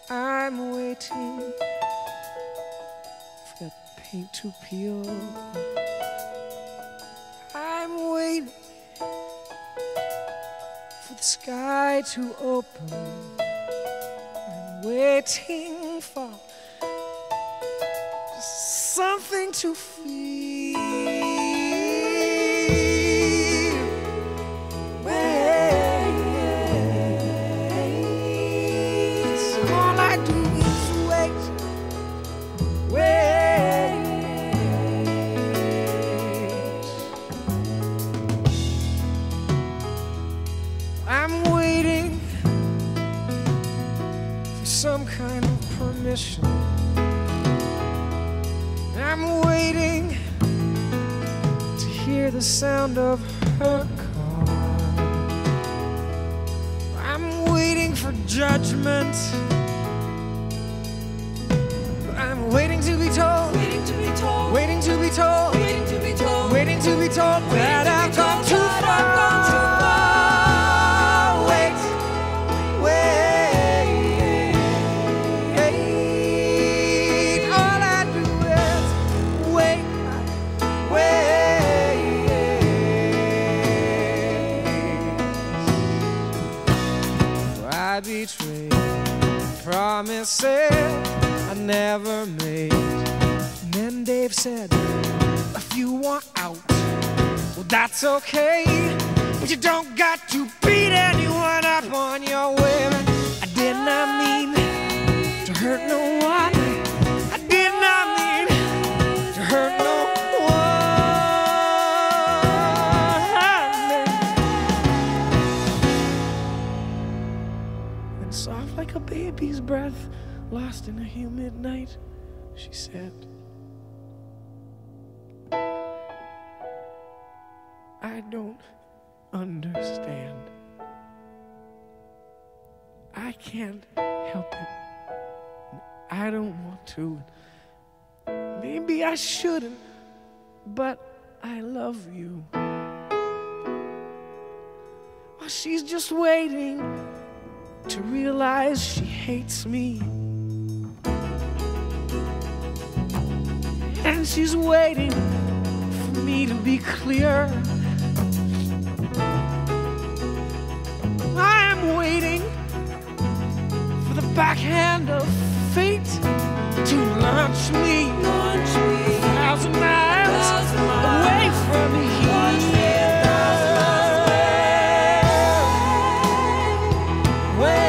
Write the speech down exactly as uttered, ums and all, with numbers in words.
I'm waiting for that paint to peel. I'm waiting for the sky to open. I'm waiting for something to feel. Wait, so all I do is wait, wait. I'm waiting for some kind of permission. I'm waiting to hear the sound of her car. I'm waiting for judgment. I'm waiting to be told, Waiting to be told, waiting to be told, waiting to be told, waiting to be told that I've gone too far. Wait, wait. All I do is wait, wait. I betrayed promises I never made. And then Dave said, if you want out, well, that's okay, but you don't got to beat anyone up on your way. I did not mean to hurt no one. I did not mean to hurt no one. And soft like a baby's breath, lost in a humid night, she said, I don't understand. I can't help it. I don't want to. Maybe I shouldn't, but I love you. Well, she's just waiting to realize she hates me. And she's waiting for me to be clear. I'm waiting for the backhand of fate to launch me, launch me a thousand miles, thousand miles away from here. Launch me a thousand miles away. Wait.